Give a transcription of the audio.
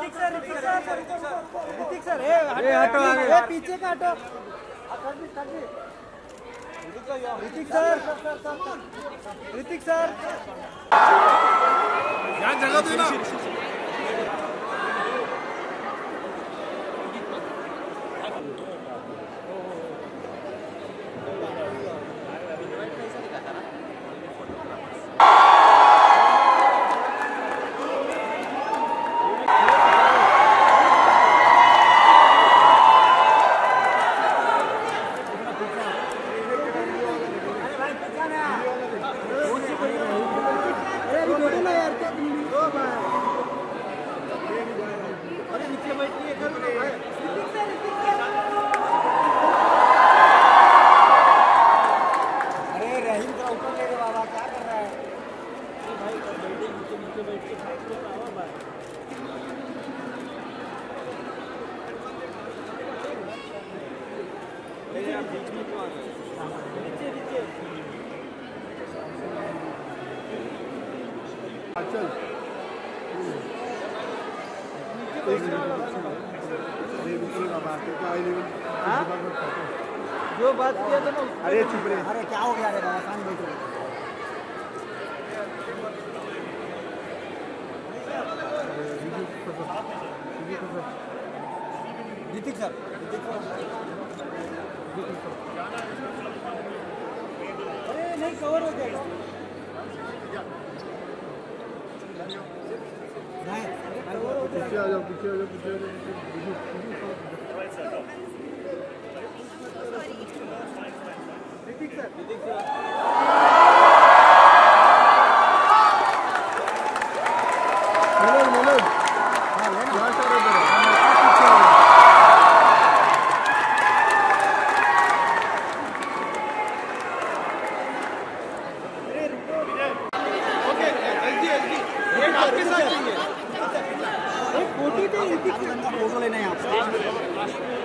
Hrithik sir, हटो आगे, पीछे का हटो। ऋतिक सर, यहाँ जगह देना। जो बात किया था ना, अरे चुप रहे। अरे क्या हो गया रे बाबा, शांत बैठो। ऋतिक सर, अरे नहीं कवर हो जाएगा। पीछे आ जाओ, पीछे आ जाओ, पीछे आ जाओ। ऋतिक सर, फोटो लेना है आपसे।